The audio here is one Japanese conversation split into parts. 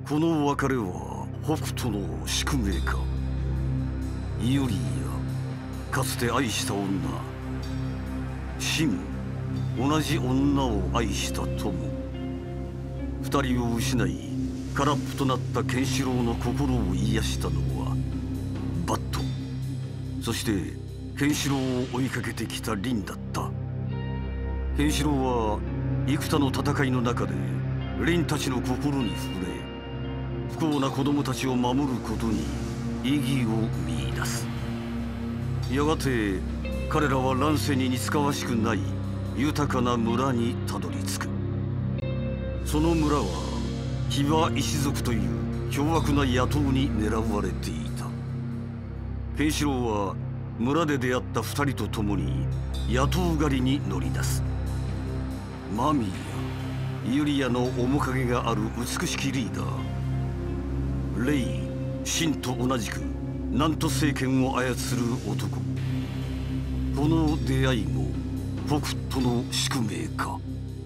この別れは北斗の宿命か。ユリア、かつて愛した女、シン、同じ女を愛した友、二人を失い空っぽとなったケンシロウの心を癒したのはバット、そしてケンシロウを追いかけてきたリンだった。ケンシロウは幾多の戦いの中でリンたちの心に触れ、不幸な子供たちを守ることに意義を見出す。やがて彼らは乱世に似つかわしくない豊かな村にたどり着く。その村は騎馬一族という凶悪な野党に狙われていた。ケンシロウは村で出会った二人と共に野党狩りに乗り出す。マミーやユリアの面影がある美しきリーダー、レイ、シンと同じく南都政権を操る男。この出会いも北斗の宿命か。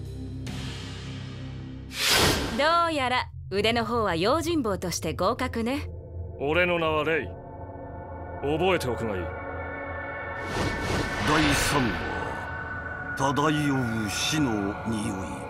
どうやら腕の方は用心棒として合格ね。 俺の名はレイ。覚えておくがいい。 第3話、漂う死の匂い。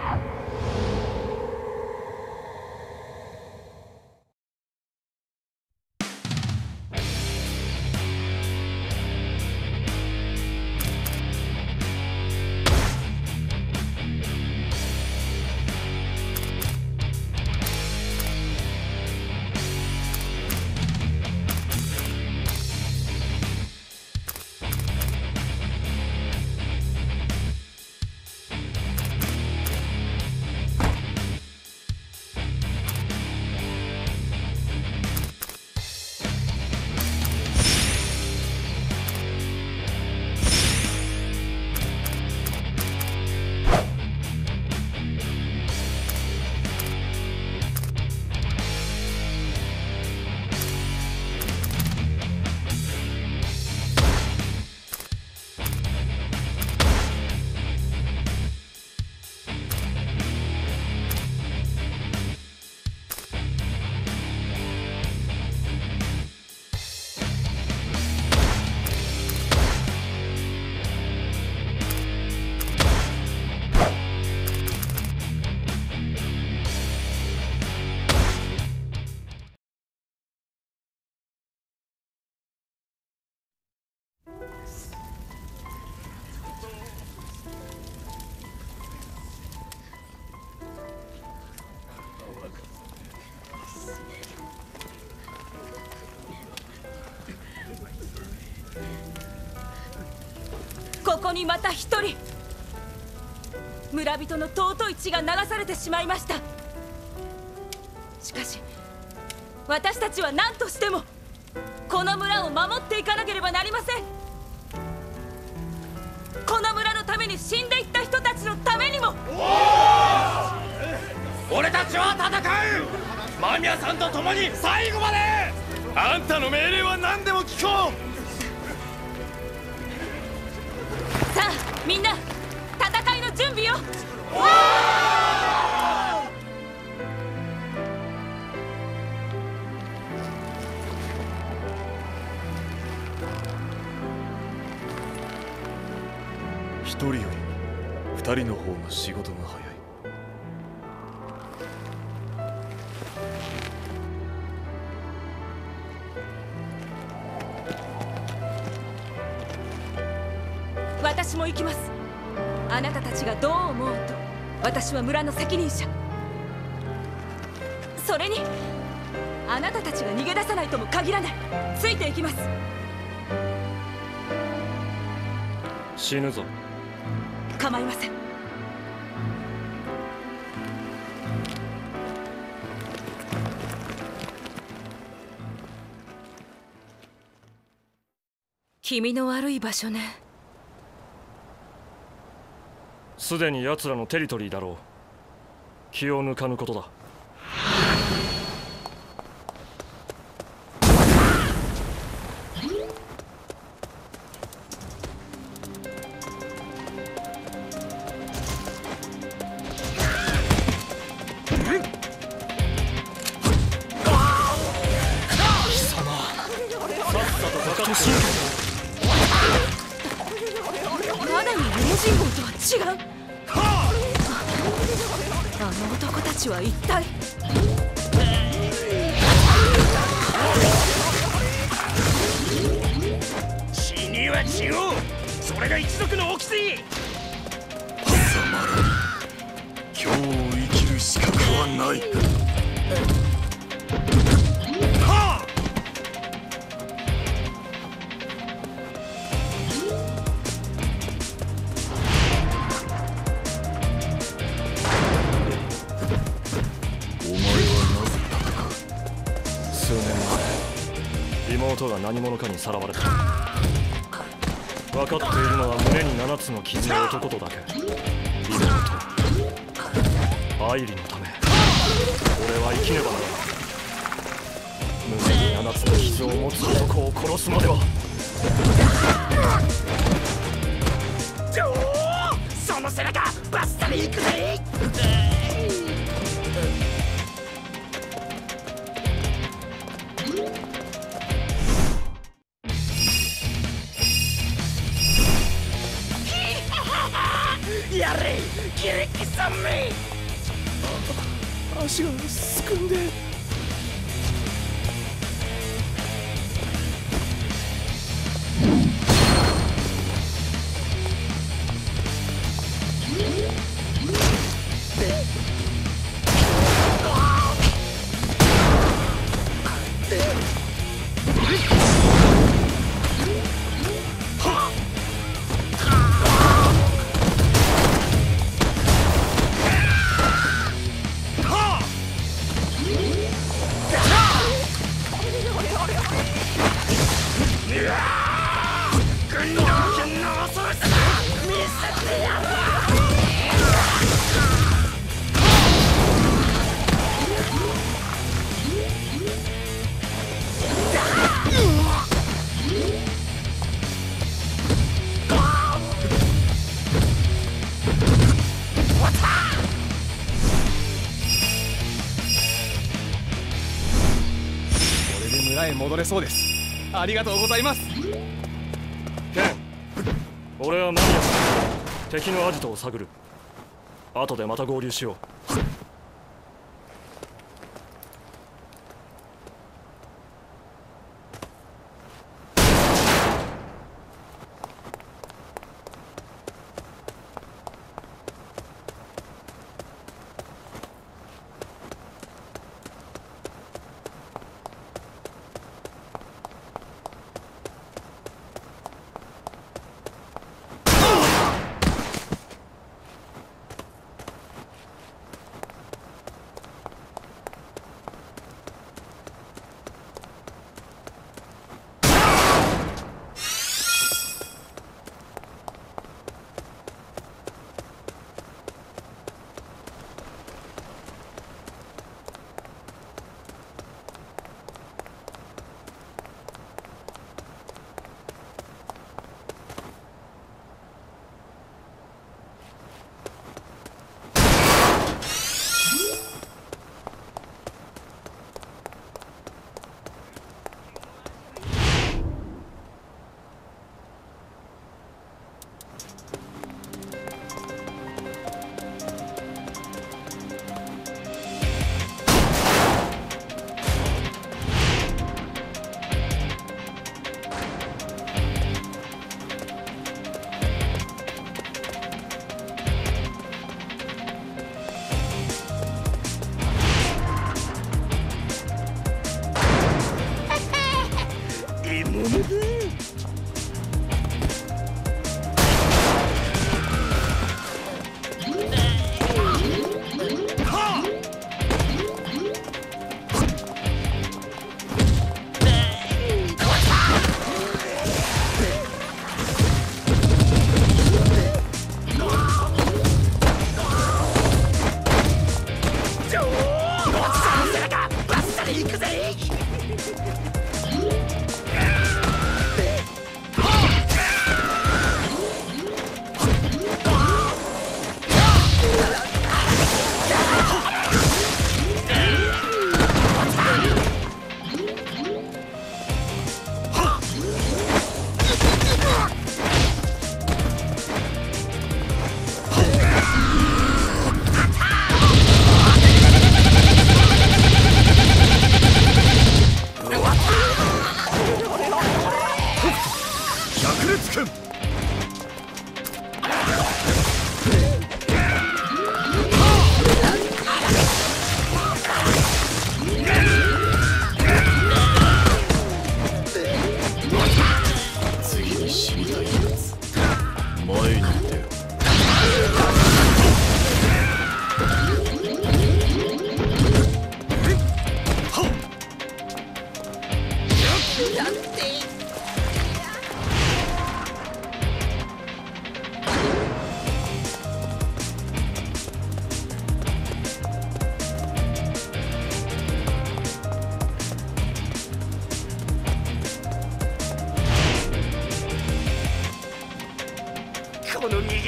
ここにまた一人村人の尊い血が流されてしまいました。しかし私たちは何としてもこの村を守っていかなければなりません。この村のために死んでいった人たちのためにも。 俺たちは戦う。間宮さんと共に最後まで。あんたの命令は何でも聞こう。 さあみんな戦いの準備を。 一人より二人の方が仕事が早い。 私も行きます。あなたたちがどう思おうと私は村の責任者。それにあなたたちが逃げ出さないとも限らない。ついていきます。 死ぬぞ。 構いません。気味の悪い場所ね。 すでに奴らのテリトリーだろう。気を抜かぬことだ。 かってただの用心棒とは違う。あの男たちは一体。 血には血を、それが一族の掟。 今日を生きる資格はない。 数年前妹が何者かにさらわれた。分かっているのは胸に7つの傷の男とだけ。妹愛梨のため俺は生きねばならない。胸に7つの傷を持つ男を殺すまでは。 その背中バッサリいくぜ。やれギリキさんめ。 足がすくんで。 村へ戻れそうです。ありがとうございます。 ケン、俺はマニアさん、敵のアジトを探る。後でまた合流しよう。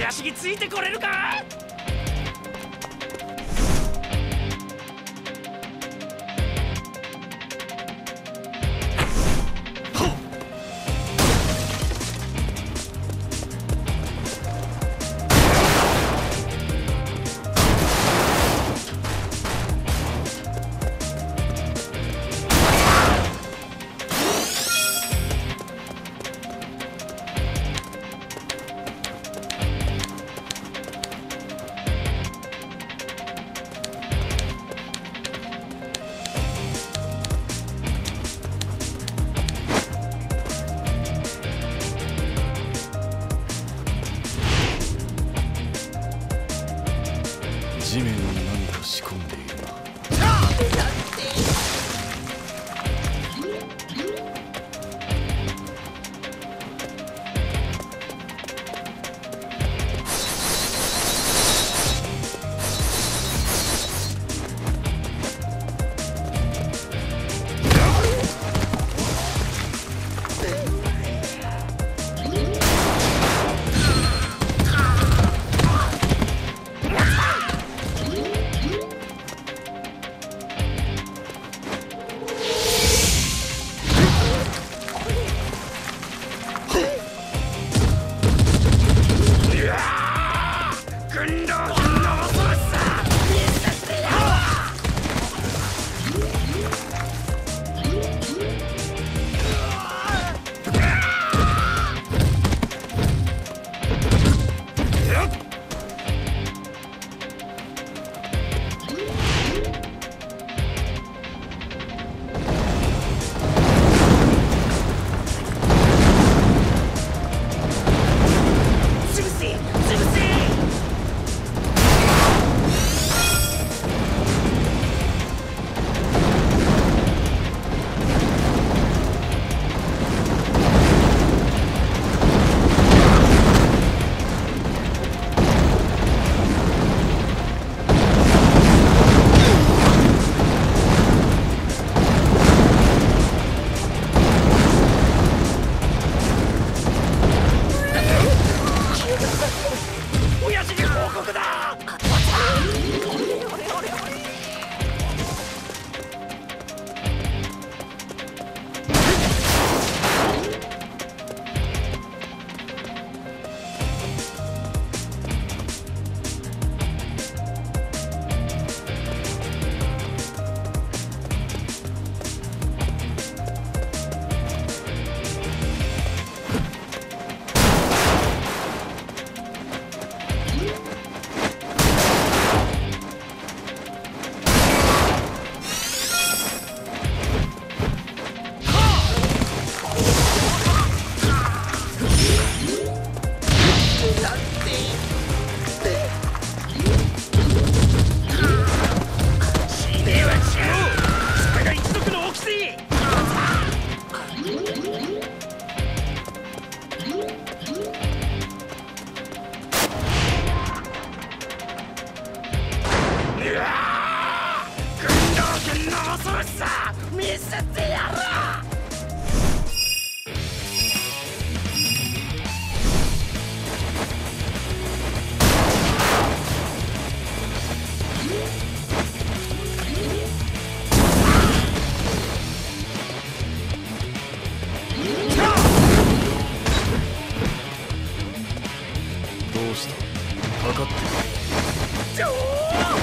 右足についてこれるか。 地面に何か仕込んでいるな。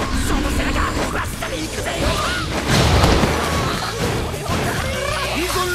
急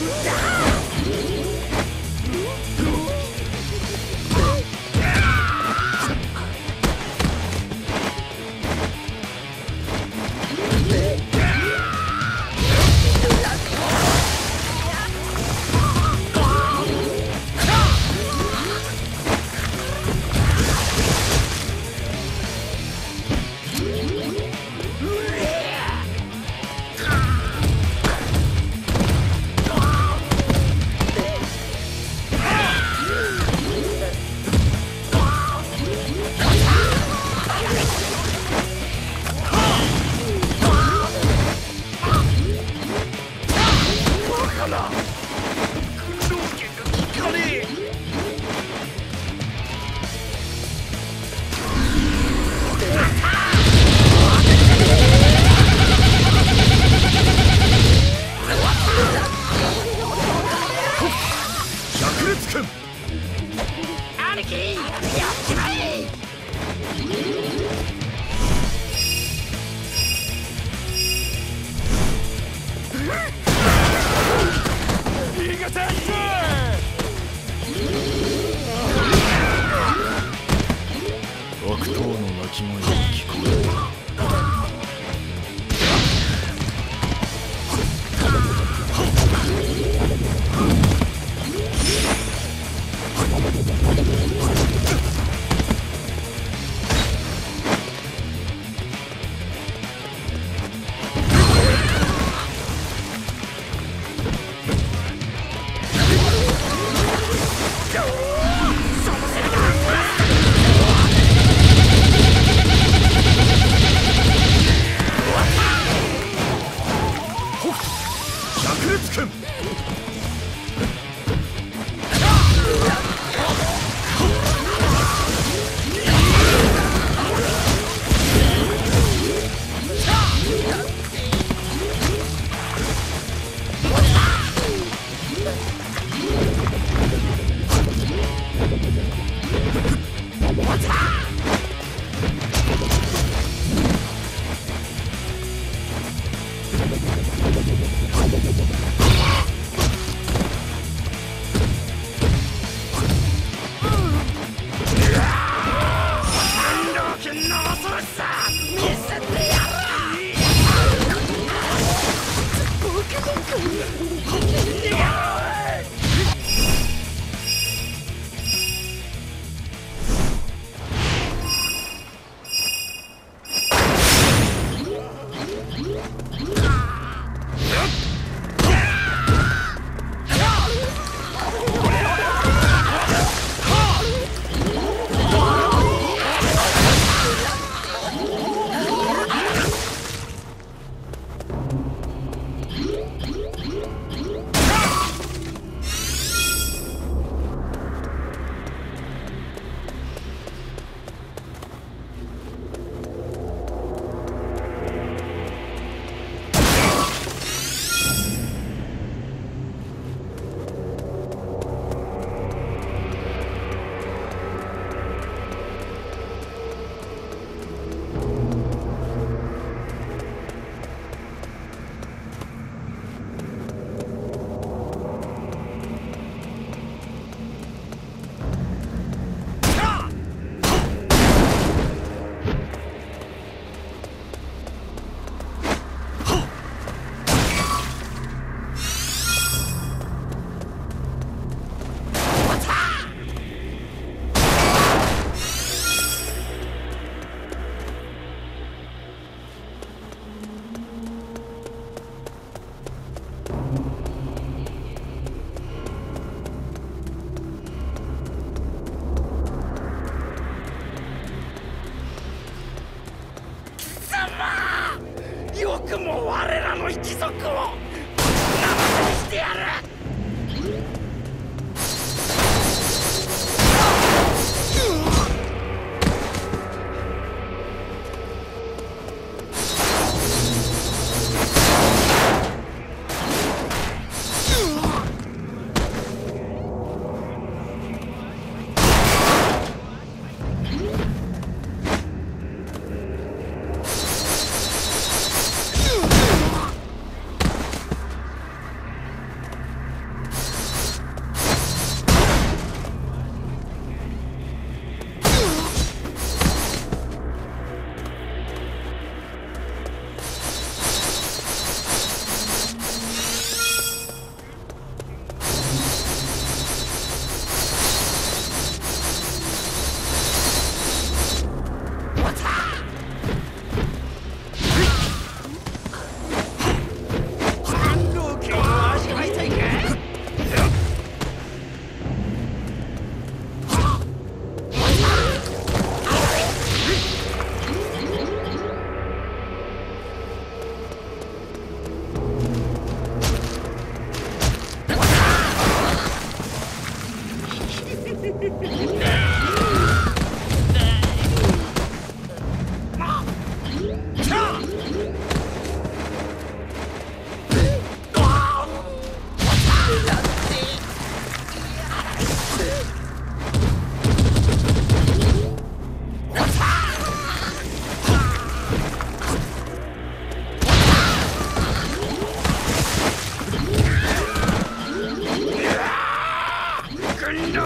悪党の鳴き声が聞こえる。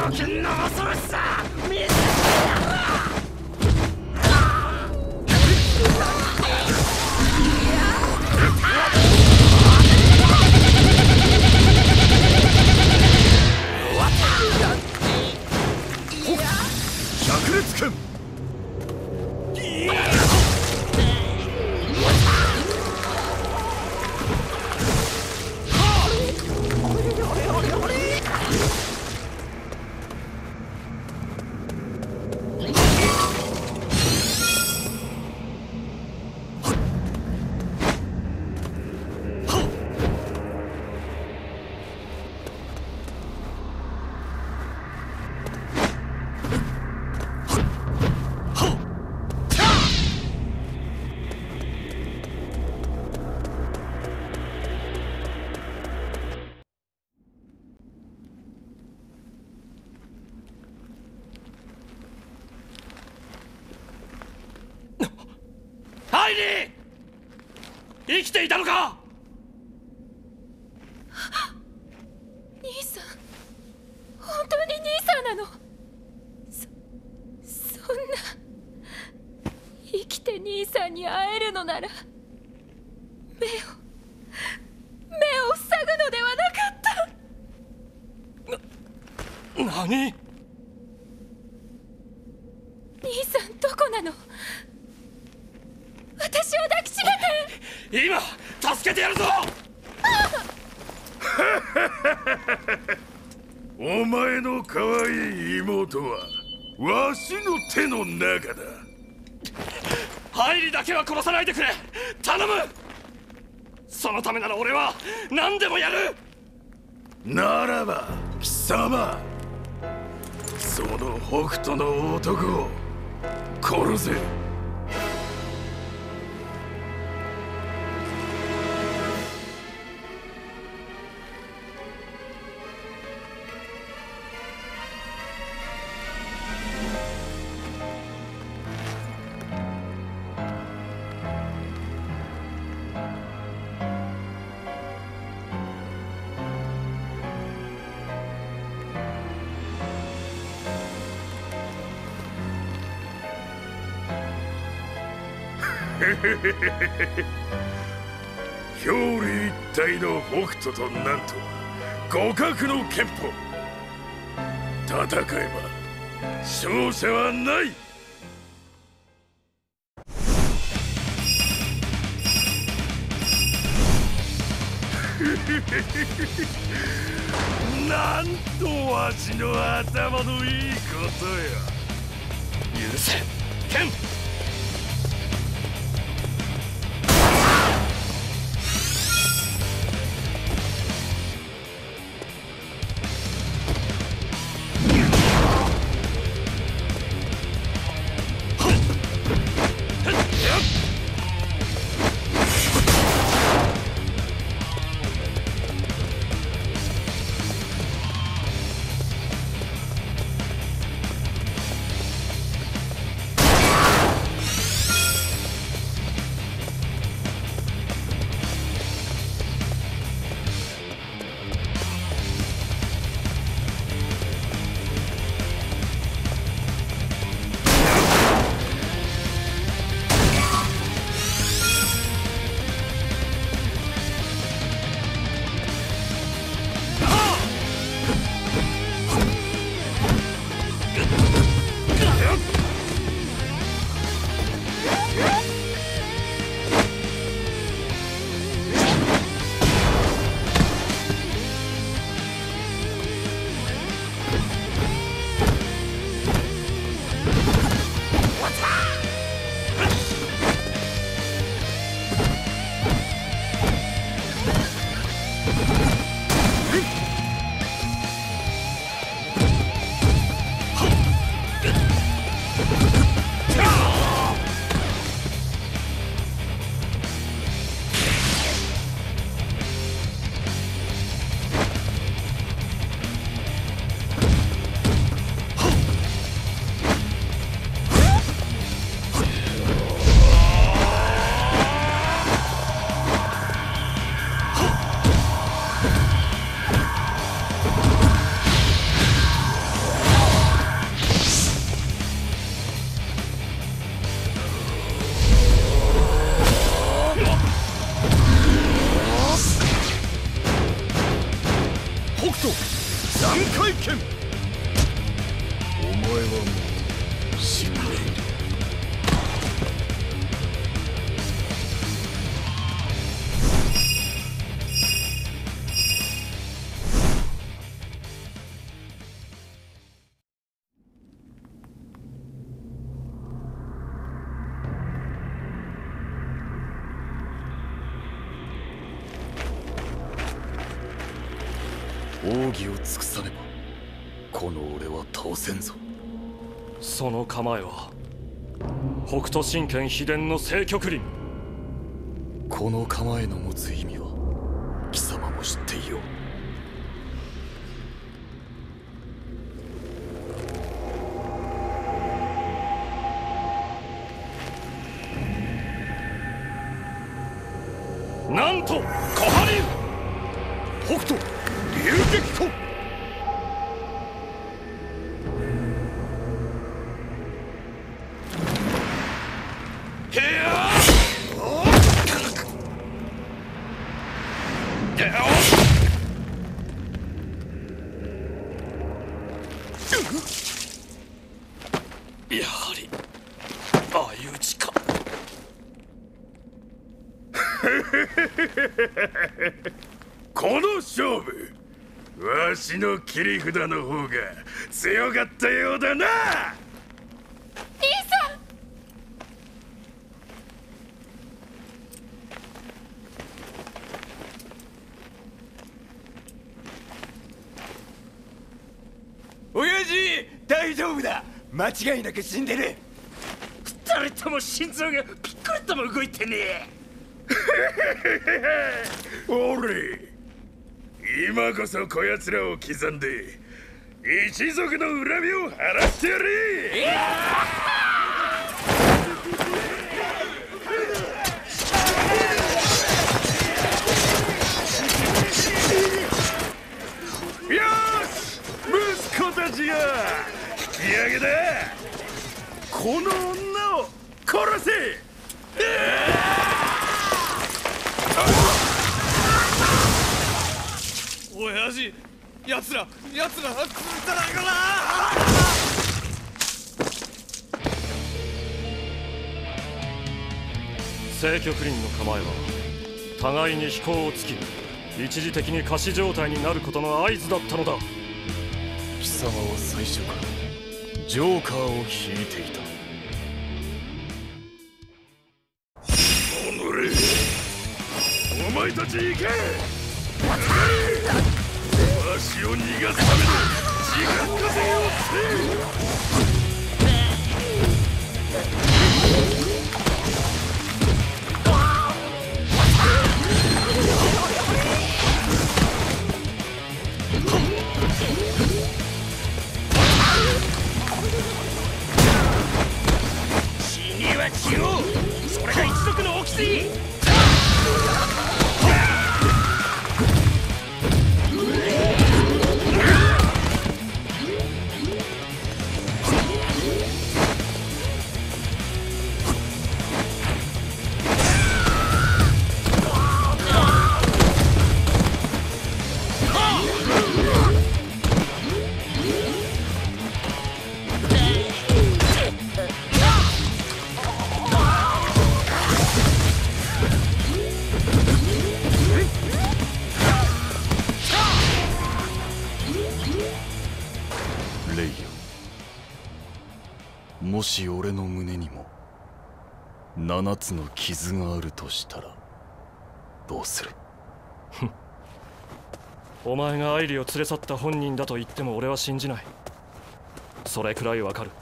狂犬の恐ろしさ見せてやるわ。 百裂拳。 ハイリー、生きていたのか。 兄さん、本当に兄さんなの。そんな、生きて兄さんに会えるのなら目を塞ぐのではなかった。 何？ 兄さんどこなの。私を抱きしめて。 今助けてやるぞ。 お前の可愛い妹はわしの手の中だ。 ハイリだけは殺さないでくれ、頼む。そのためなら俺は何でもやる。 ならば貴様、その北斗の男を殺せ。表裏一体の北斗となんと互角の拳法。戦えば勝者はない。なんとわしの頭のいいことや。 許せ、剣。 三回剣。お前はもう死んでいる。奥義を尽くさねばこの俺は倒せんぞ。 その構えは北斗神拳秘伝の聖極輪。 この構えの持つ意味は貴様も知っていよう。 なんと小針北斗龍撃虎。 やはり相打ちか。 この勝負わしの切り札の方が強かったようだな。 兄さん。 親父大丈夫だ。間違いなく死んでる。 二人とも心臓がピックリとも動いてねえ。 俺今こそこやつらを刻んで一族の恨みを晴らしてやれ。よし息子たちよ、引き上げだ。この女を殺せ。 親父、奴ら崩さないかな。 聖極輪の構えは互いに飛行をつき一時的に仮死状態になることの合図だったのだ。 貴様は最初からジョーカーを引いていた。お前たち行け。わしを逃がすための時間稼ぎをせえ。 死には血を、それが一族の掟。 レイヤ、もし俺の胸にも7つの傷があるとしたらどうする？ お前が愛梨を連れ去った本人だと言っても俺は信じない。それくらいわかる。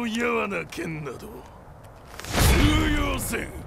のやわな剣など通用せん。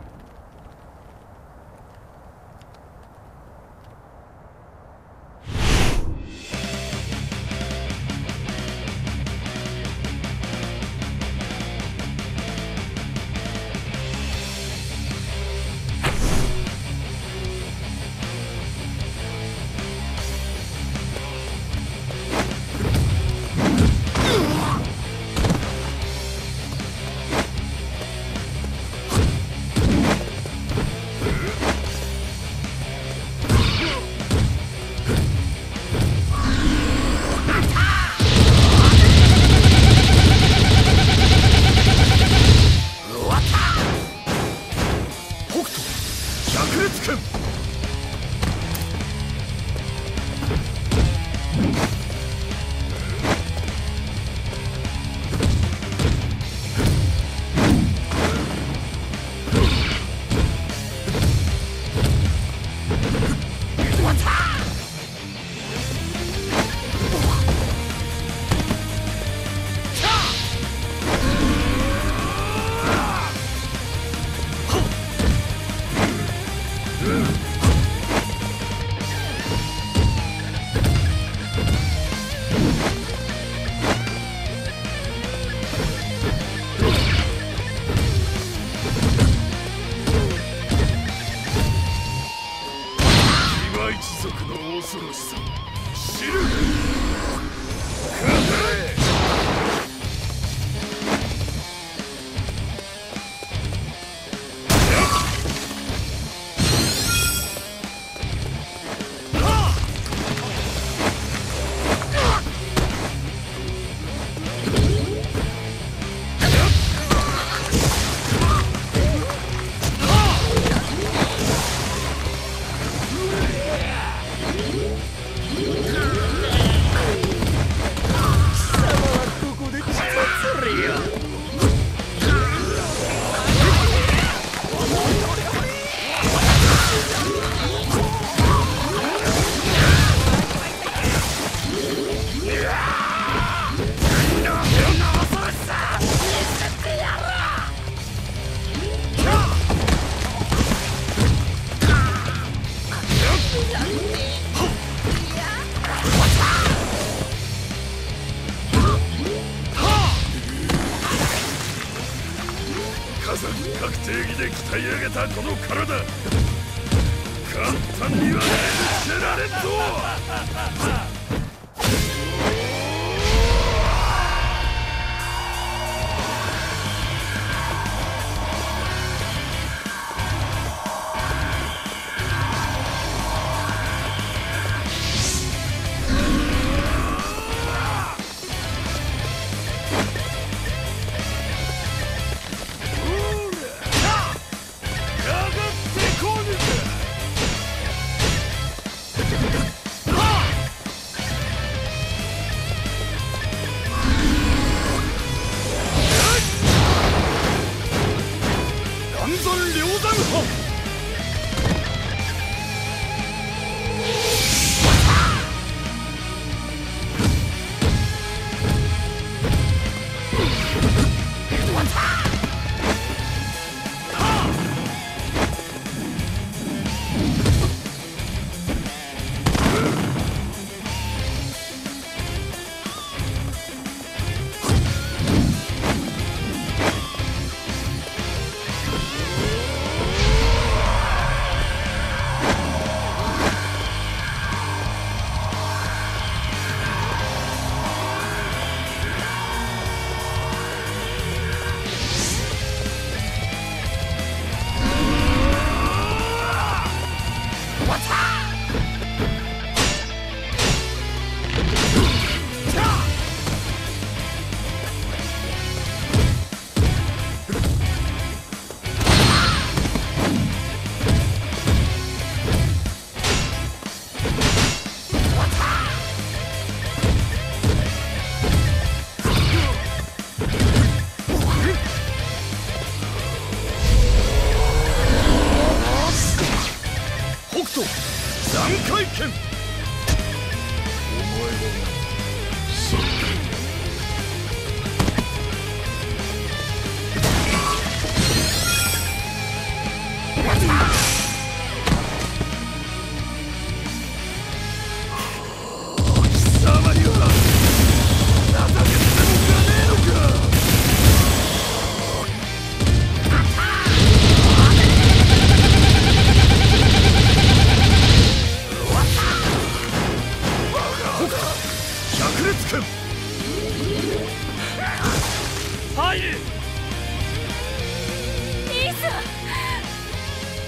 確定義で鍛え上げたこの体、簡単にはねじ伏せられんぞ。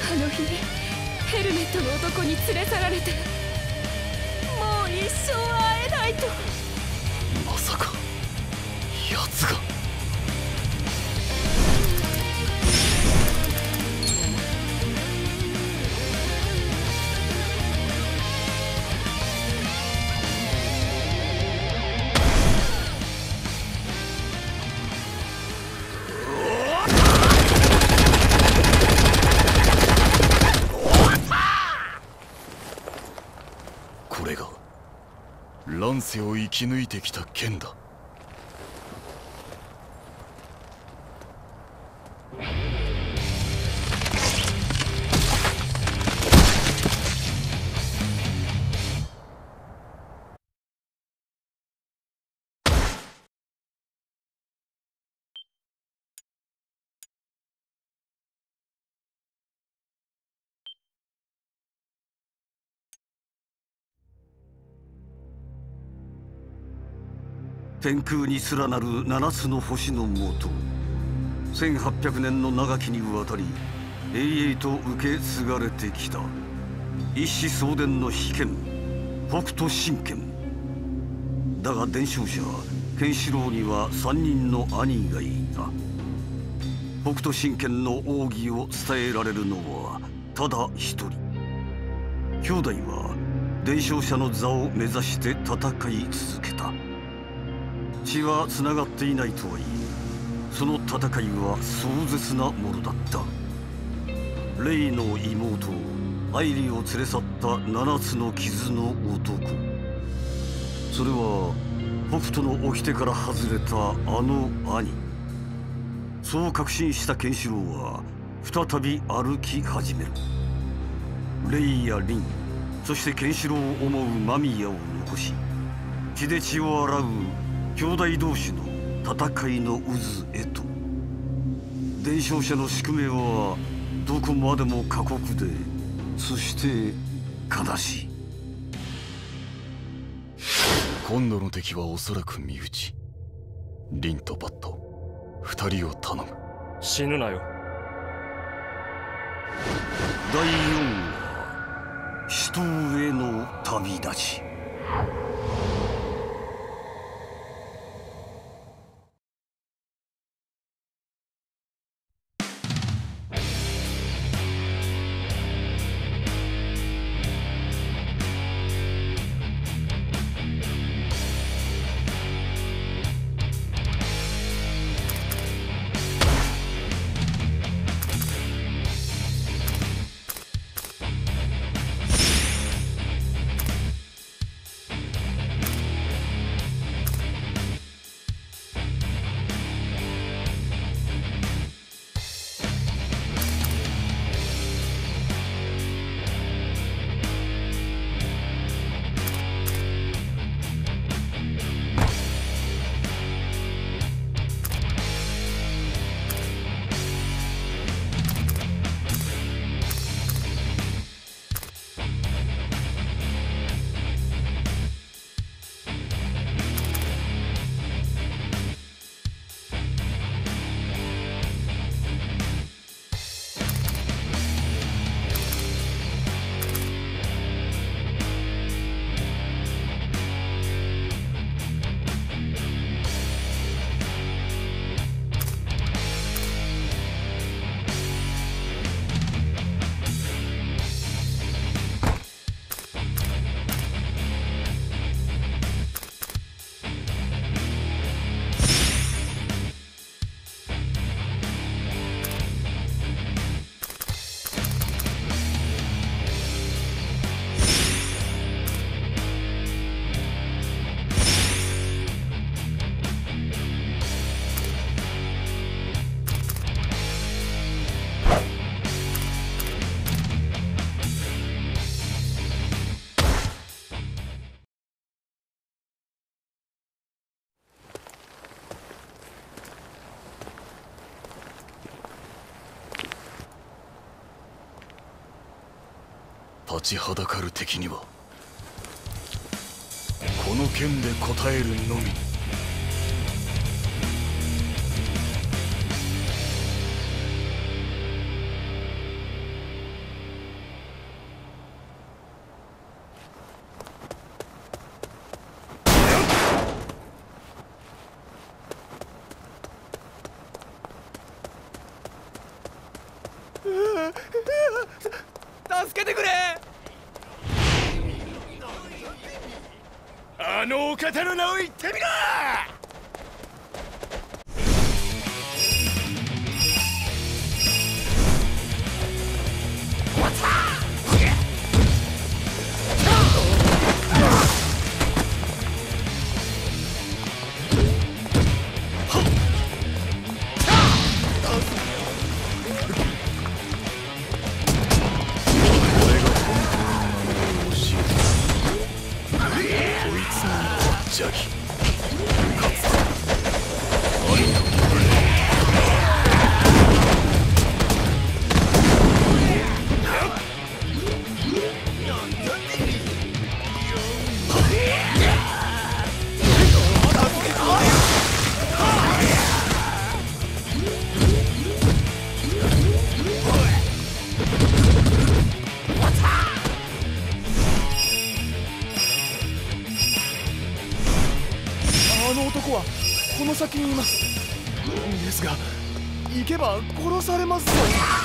あの日ヘルメットの男に連れ去られて、もう一生会えないと。 まさか奴が。これが乱世を生き抜いてきた剣だ。 天空に連なる7つの星のもと、1800年の長きにわたり永遠と受け継がれてきた一子相伝の秘剣北斗神拳だが、伝承者ケンシロウには3人の兄がいた。北斗神拳の奥義を伝えられるのはただ一人。兄弟は伝承者の座を目指して戦い続けた。血はつながっていないとはいえ、その戦いは壮絶なものだった。レイの妹アイリを連れ去った7つの傷の男、それは北斗の掟から外れたあの兄。そう確信したケンシロウは再び歩き始める。レイやリン、そしてケンシロウを思う間宮を残し、血で血を洗う兄弟同士の戦いの渦へと。伝承者の宿命はどこまでも過酷で、そして悲しい。 今度の敵はおそらく身内。リンとバット2人を頼む。 死ぬなよ。 第4話、死闘への旅立ち。 立ちはだかる敵にはこの剣で応えるのみ。 助けてくれ。あのお方の名を言ってみろ。 あの男はこの先にいます。ですが行けば殺されますぞ。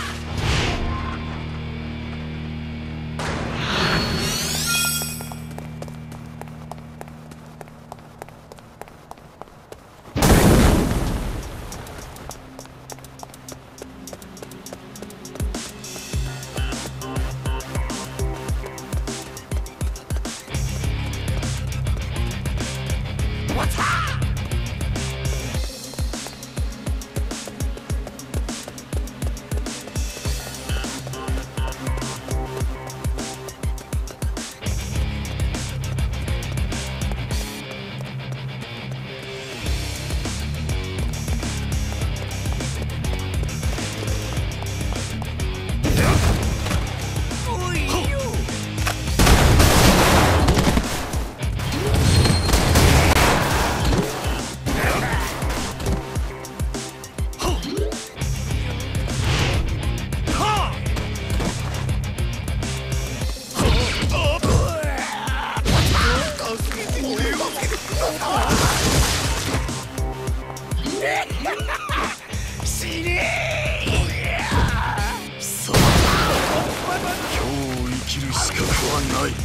死ねー。そう。今日生きる資格はない。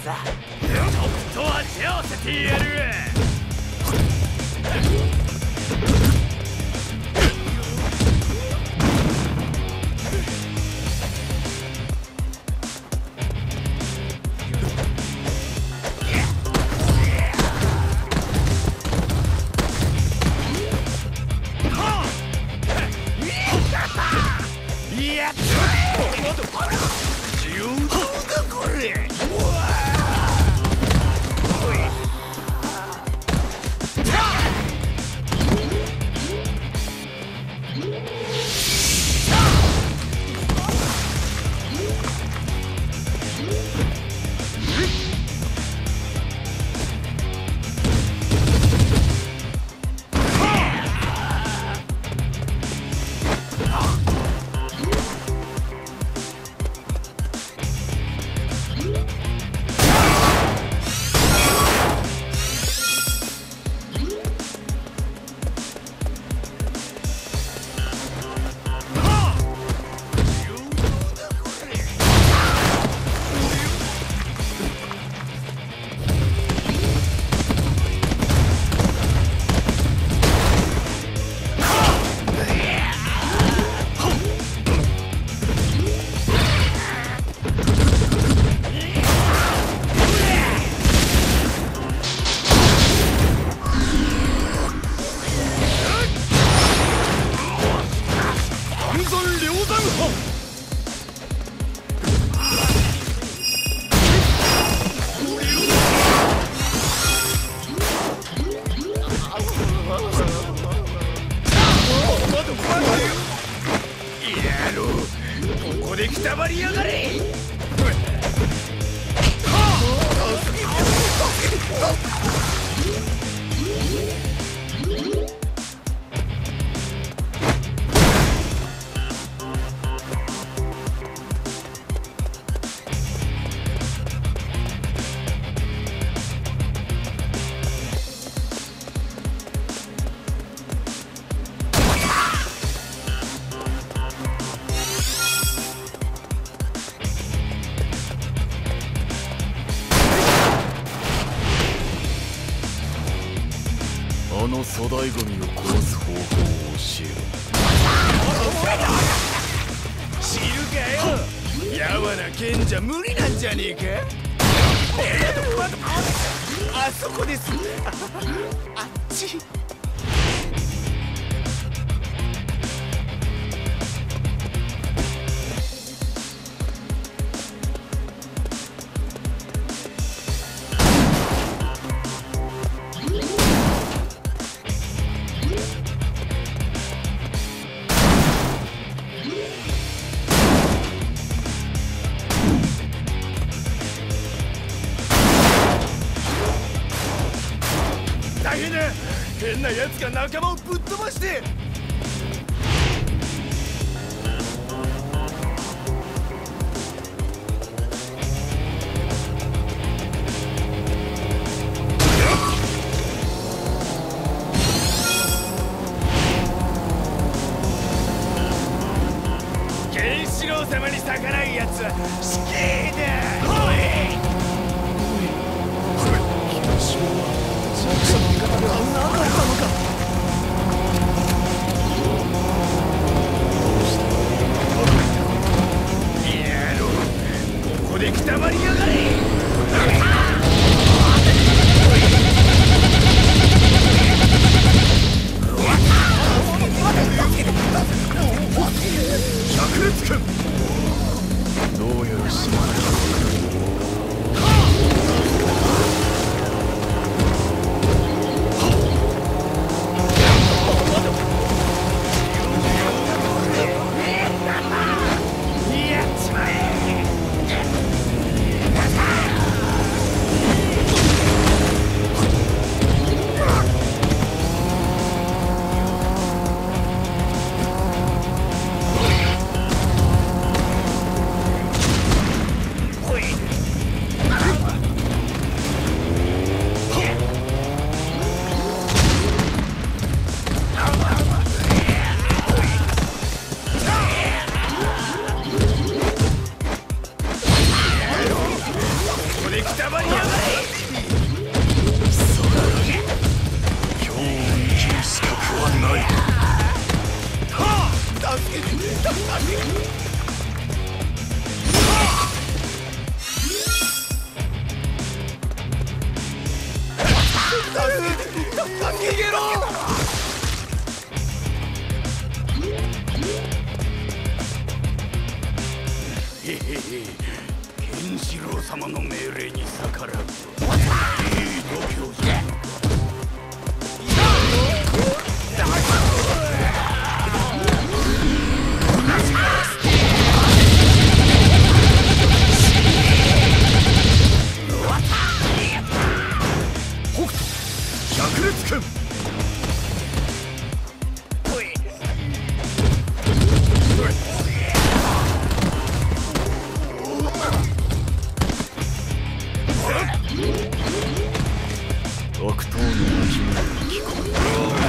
さ。とは手合わせてやる。あの粗大ゴミを壊す方法を教えろ。知るかよ。やわな剣じゃ無理なんじゃねえか。あそこです。あっち。大変だ。変なやつが仲間をぶっ飛ばして。ケンシロウ様に逆らうやつは死刑だ。なかったのか。野郎、ここでくたばりやがれ。百裂君、どうやらしまった。 逃げろ。へへへ、ケンシロウ様の命令に逆らうといい度胸じゃ。 百裂拳。 悪党の鳴き声が聞こえ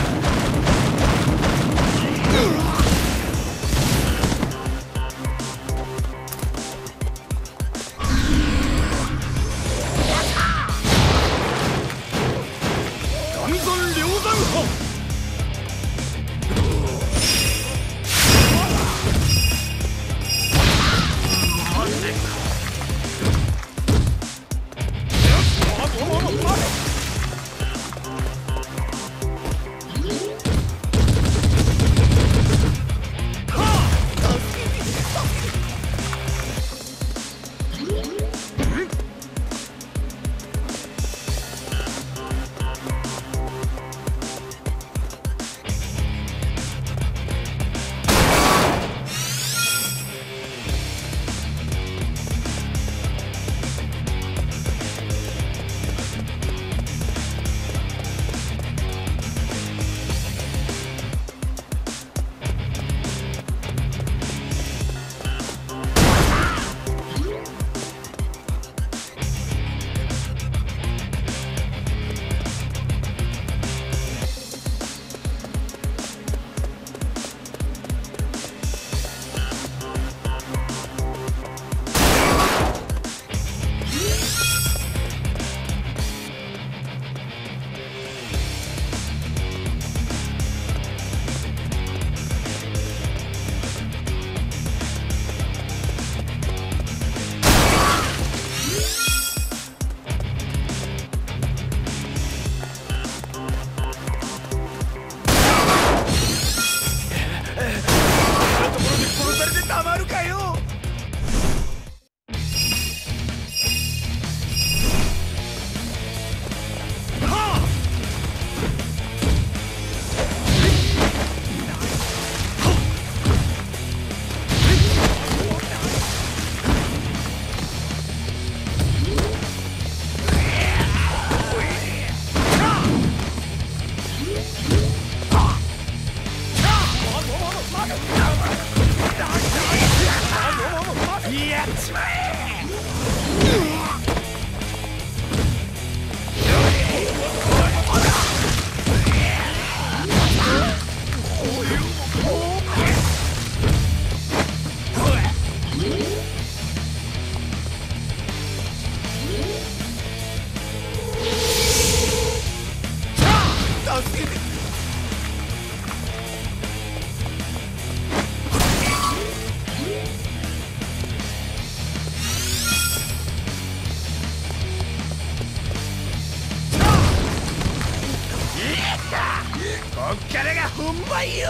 こっからが本番よ。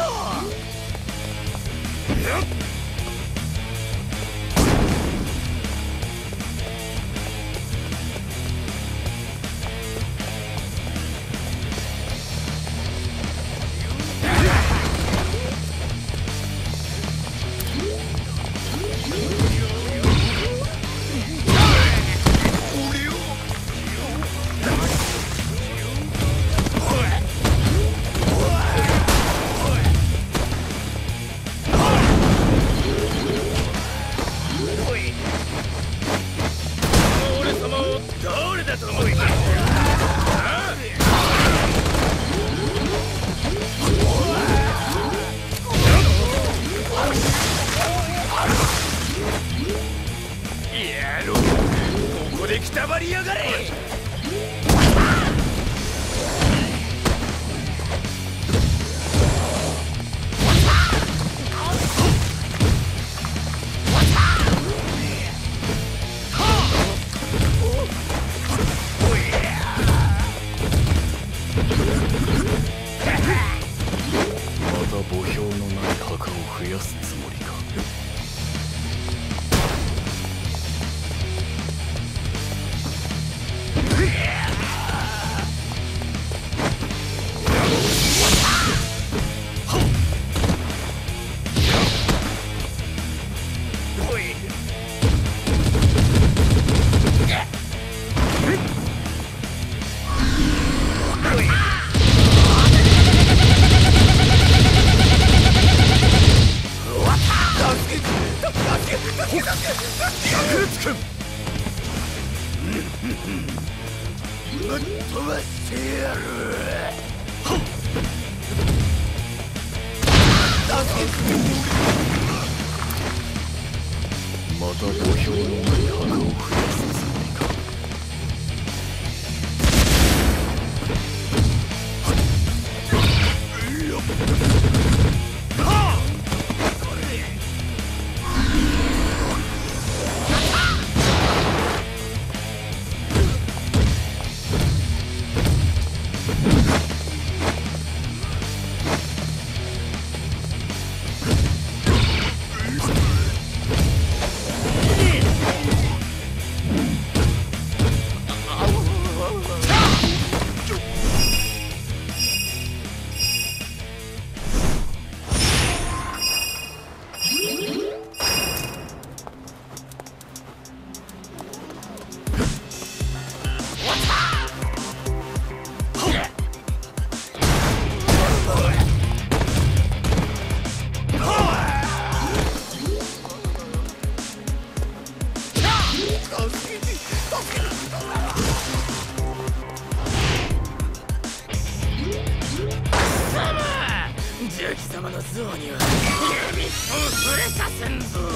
ここでくたばりやがれ。 墓標のない墓を増やすつもりか。また墓標のない墓を増やすつもりか。重機様の像には指を触れさせんぞ。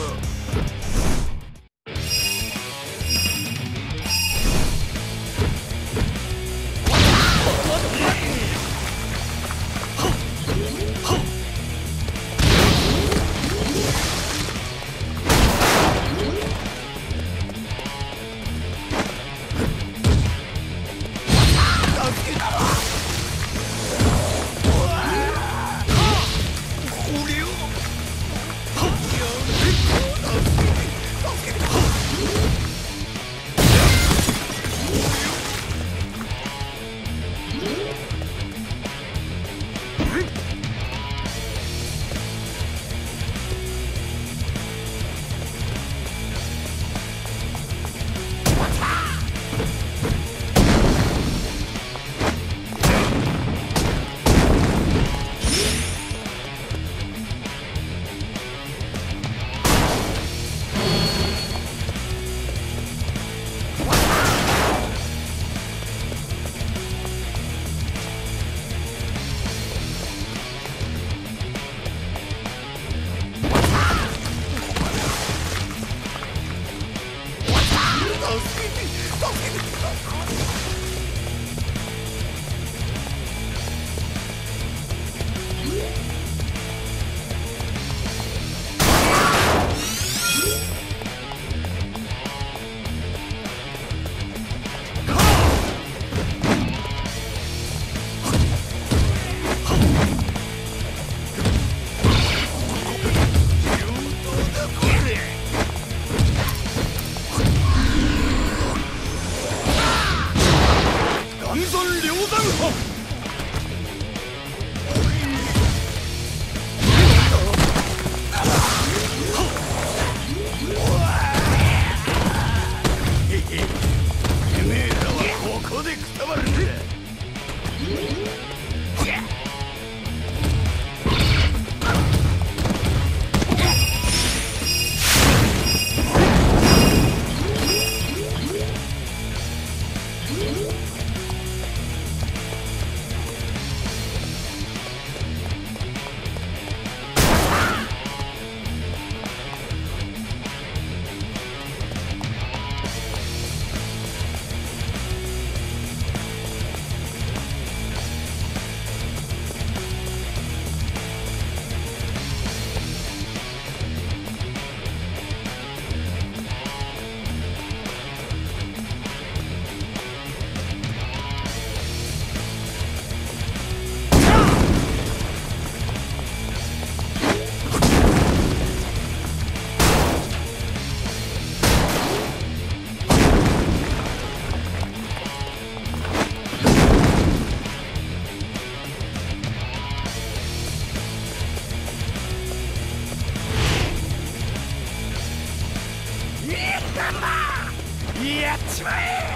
やっちまえ。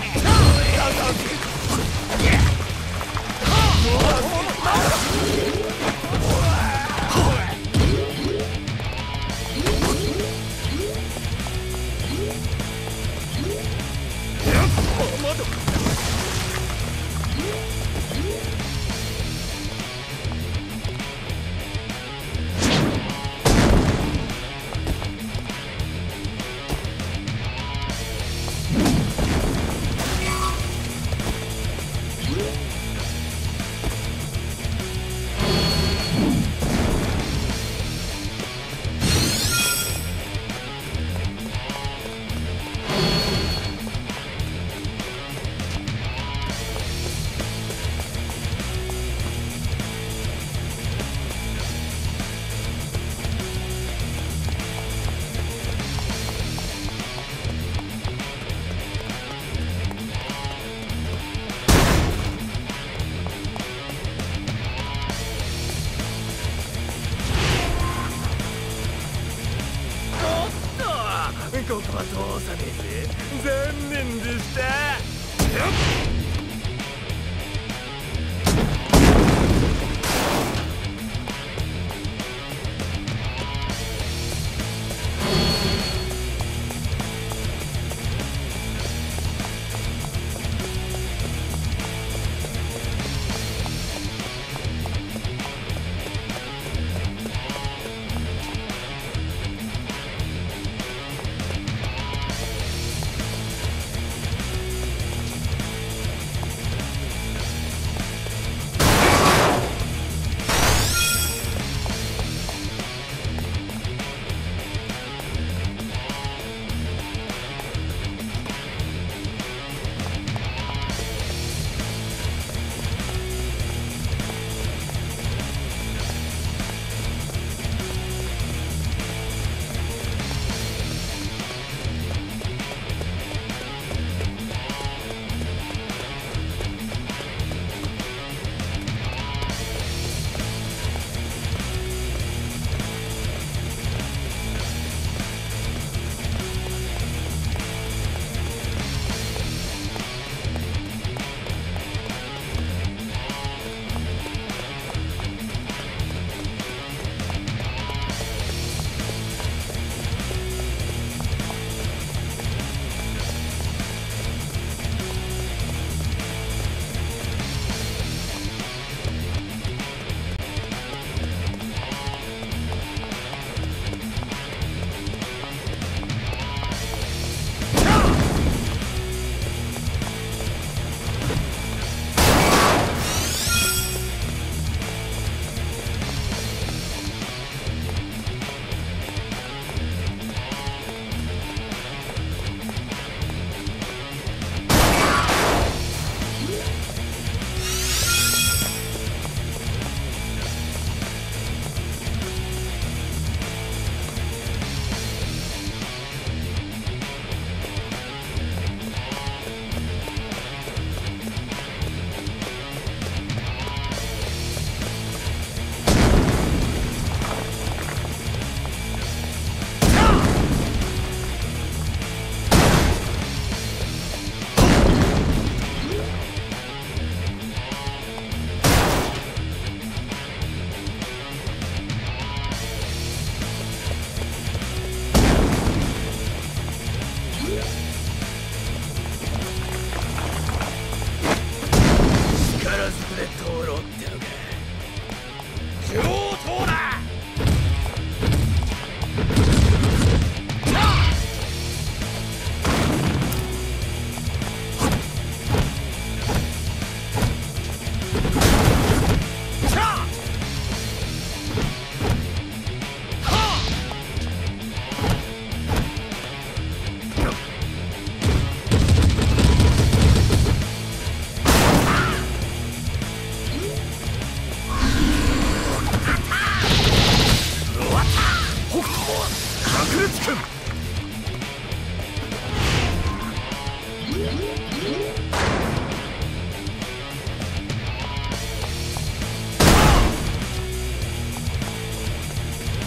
ここは通さねえぜ。残念でした。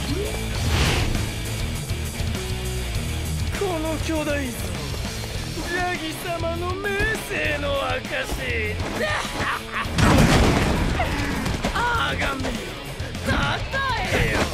巨大像ヤギ様の名声の証。あがめよ、たたえよ。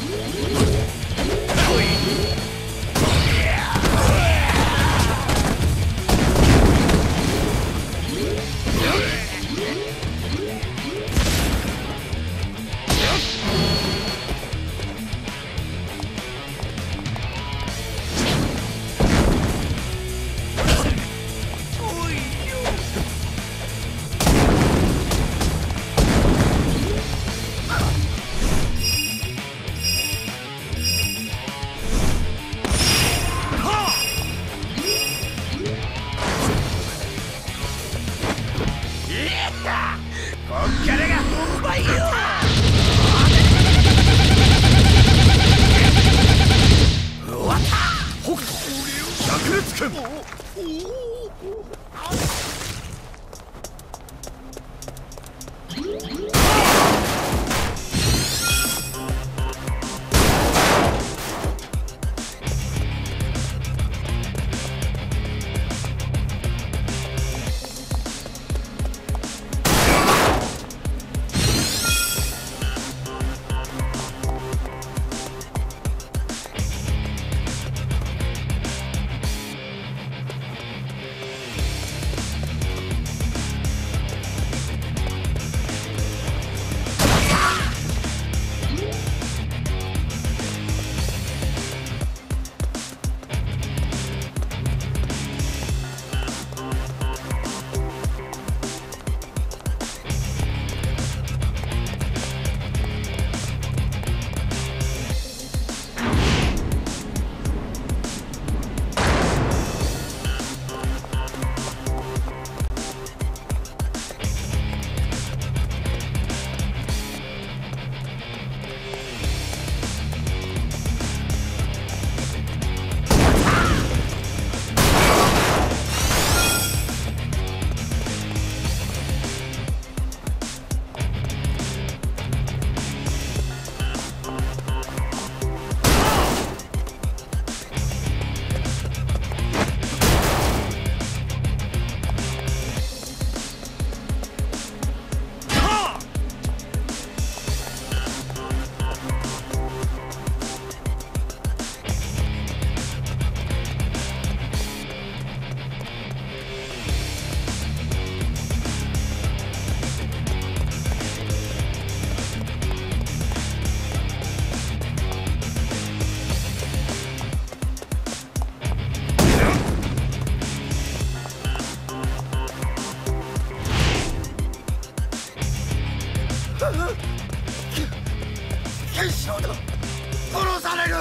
殺される。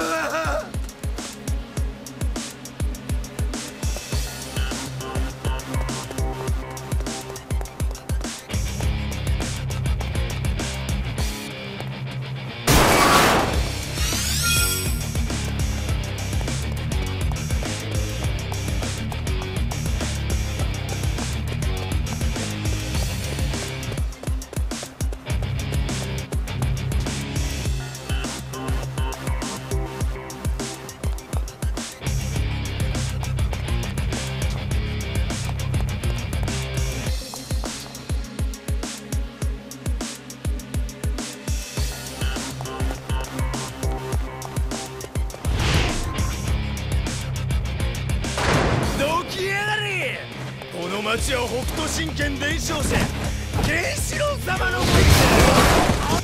町は北斗神拳伝承者ケンシロウ様の国だ。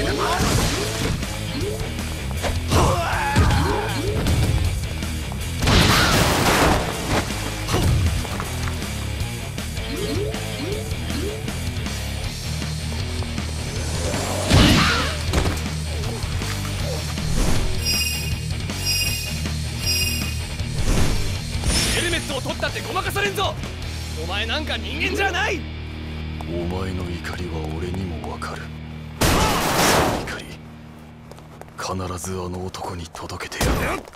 ヘルメットを取ったってごまかされんぞ。お前なんか人間じゃない。 お前の怒りは俺にもわかる。怒り必ずあの男に届けてやる。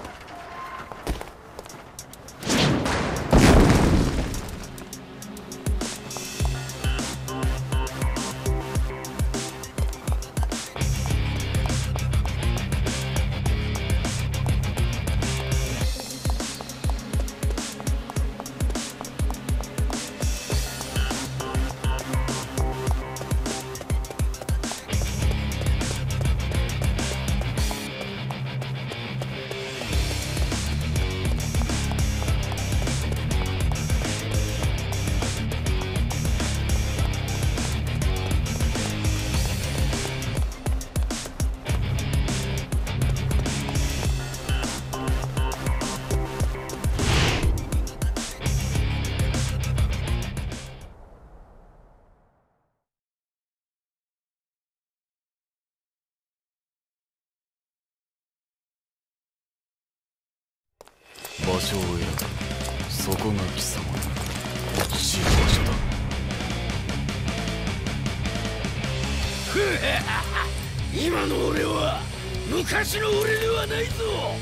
場所を選ぶ。そこが貴様の死ぬ場所だ。 今の俺は昔の俺ではないぞ。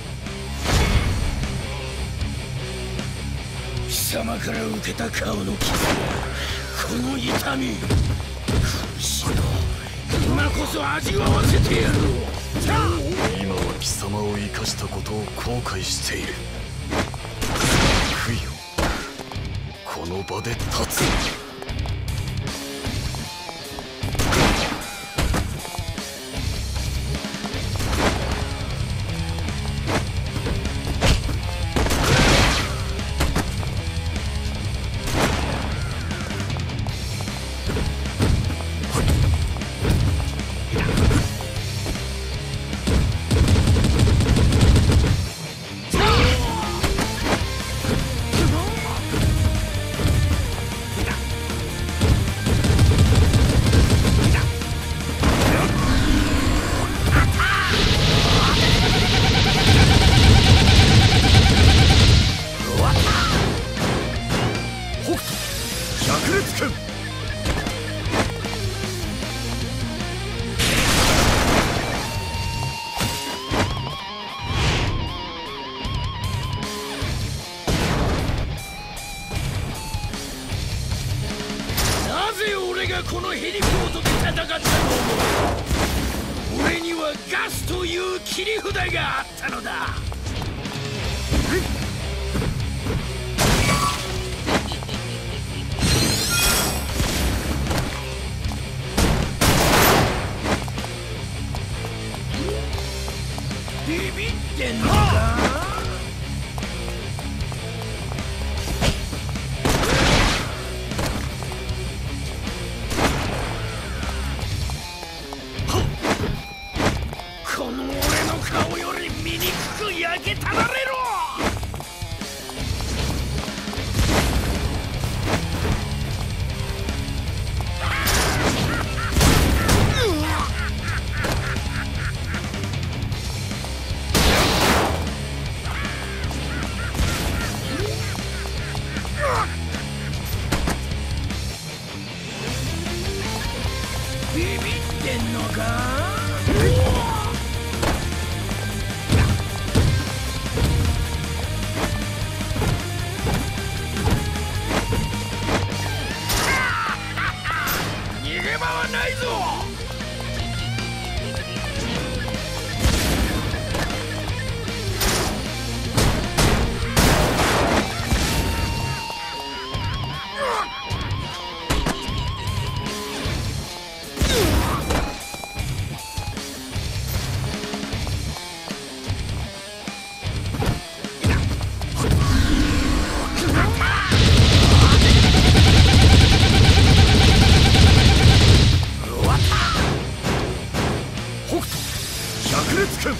貴様から受けた顔の傷、この痛み、苦しいの今こそ味わわせてやろう。 今は貴様を生かしたことを後悔している。不よ、この場で立つ。 このヘリポートで戦ったのも俺にはガスという切り札があったのだ。ビビってんのか。顔より醜く焼けたられろ。ビビってんのか。ないぞ。 北斗百裂拳。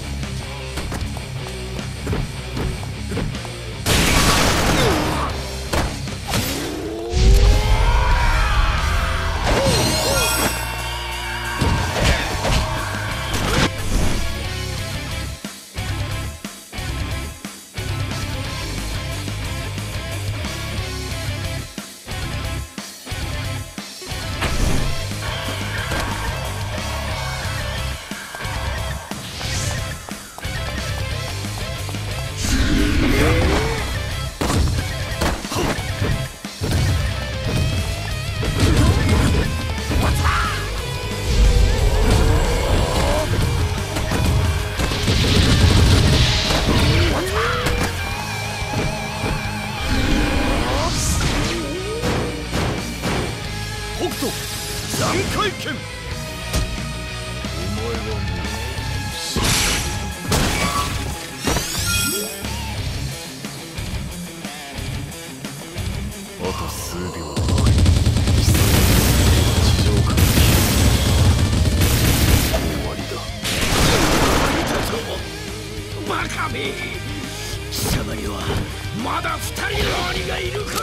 三回拳。お前はもうあと数秒だ。地上から終わりだ。 バカめ、貴様にはまだ2人の鬼がいるか。